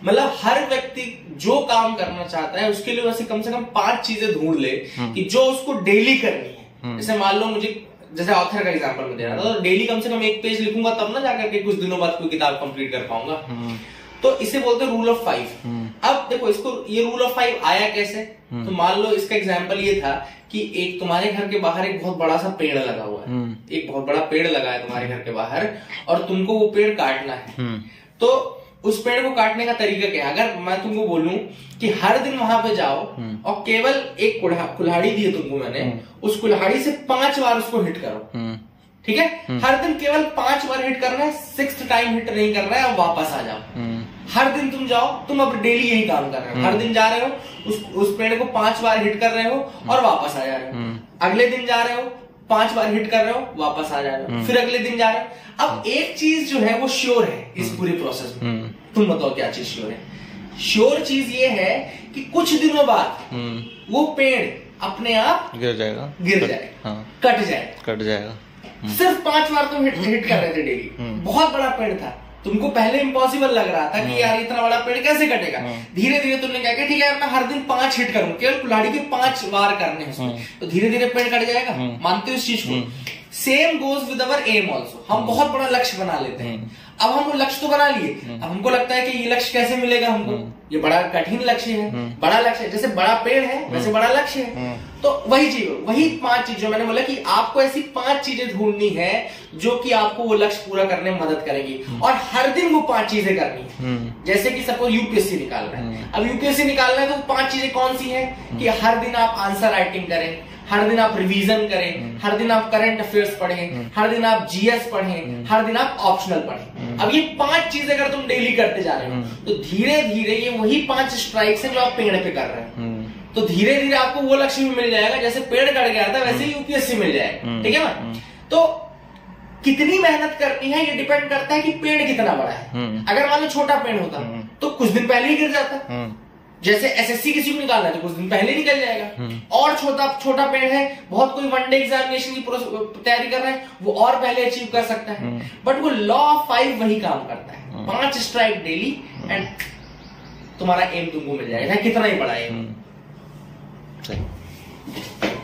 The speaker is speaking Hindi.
मतलब हर व्यक्ति जो काम करना चाहता है उसके लिए वैसे कम से कम 5 चीजें ढूंढ ले कि जो उसको डेली करनी है। जैसे मान लो मुझे, जैसे ऑथर का एग्जांपल में दे रहा था, तो डेली कम से कम 1 पेज लिखूंगा तब ना जाकर के कुछ दिनों बाद कोई किताब कंप्लीट कर पाऊंगा। तो इसे बोलते हैं रूल ऑफ 5। अब देखो इसको, ये रूल ऑफ 5 आया कैसे? तो मान लो इसका एग्जांपल ये था कि एक तुम्हारे घर के बाहर एक बहुत बड़ा सा पेड़ लगा हुआ है, एक बहुत बड़ा पेड़ लगा है तुम्हारे घर के बाहर, और तुमको वो पेड़ काटना है। तो उस पेड़ को काटने का तरीका क्या है? अगर मैं तुमको बोलूं कि हर दिन वहां पे जाओ और केवल एक कुल्हाड़ी दी है तुमको मैंने, उस कुल्हाड़ी से 5 बार उसको हिट करो, ठीक है? हर दिन केवल 5 बार हिट करना है, 6th टाइम हिट नहीं करना है और वापस आ जाओ। हर दिन तुम जाओ, तुम अब डेली यही काम कर रहे हो, हर दिन जा रहे हो, उस पेड़ को 5 बार हिट कर रहे हो और वापस आ जा रहे हो। अगले दिन जा रहे हो, 5 बार हिट कर रहे हो, वापस आ जा रहे हो, फिर अगले दिन जा रहे हो। अब एक चीज जो है वो श्योर है इस पूरे प्रोसेस में, तुम बताओ क्या चीज श्योर है? श्योर चीज ये है कि कुछ दिनों बाद वो पेड़ अपने आप गिर जाएगा, कट जाएगा। सिर्फ 5 बार तुम हिट कर रहे थे डेली, बहुत बड़ा पेड़ था, तुमको पहले इम्पॉसिबल लग रहा था कि यार इतना बड़ा पेड़ कैसे कटेगा। धीरे धीरे तुमने क्या किया, ठीक है मैं हर दिन 5 हिट करूं, केवल कुल्हाड़ी के 5 बार करने हैं, तो धीरे धीरे पेड़ कट जाएगा। मानते हो इस चीज को? Same goes with our aim also. हम बहुत बड़ा लक्ष्य बना लेते हैं, अब हम वो लक्ष्य तो बना लिए, अब हमको लगता है कि ये लक्ष्य कैसे मिलेगा हमको, ये बड़ा कठिन लक्ष्य है, बड़ा लक्ष्य है, जैसे बड़ा पेड़ है वैसे बड़ा लक्ष्य है। तो वही चीज, वही 5 चीज जो मैंने बोला कि आपको ऐसी 5 चीजें ढूंढनी है जो कि आपको वो लक्ष्य पूरा करने में मदद करेगी, और हर दिन वो 5 चीजें करनी है। जैसे कि सपोज यूपीएससी निकालना है, अब यूपीएससी निकालना है तो 5 चीजें कौन सी है कि हर दिन आप आंसर राइटिंग करें, हर दिन आप रिवीजन करें, हर दिन आप करंट अफेयर्स पढ़ें, हर दिन आप जीएस पढ़ें, हर दिन आप ऑप्शनल पढ़ें। अब ये 5 चीजें अगर तुम डेली करते जा रहे हो तो धीरे धीरे ये वही 5 स्ट्राइक्स है जो आप पेड़ पे कर रहे हो। तो धीरे धीरे आपको वो लक्ष्य भी मिल जाएगा, जैसे पेड़ कट गया था वैसे ही यूपीएससी मिल जाएगा, ठीक है ना? तो कितनी मेहनत करनी है ये डिपेंड करता है कि पेड़ कितना बड़ा है। अगर मान लो छोटा पेड़ होता तो कुछ दिन पहले ही गिर जाता, जैसे एसएससी किसी को निकालना है तो कुछ दिन पहले निकल जाएगा। और छोटा पेड़ है, बहुत कोई वनडे एग्जामिनेशन की तैयारी कर रहा है, वो और पहले अचीव कर सकता है। बट वो लॉ ऑफ 5 वही काम करता है, 5 स्ट्राइक डेली एंड तुम्हारा एम तुमको मिल जाएगा, कितना ही बड़ा एम।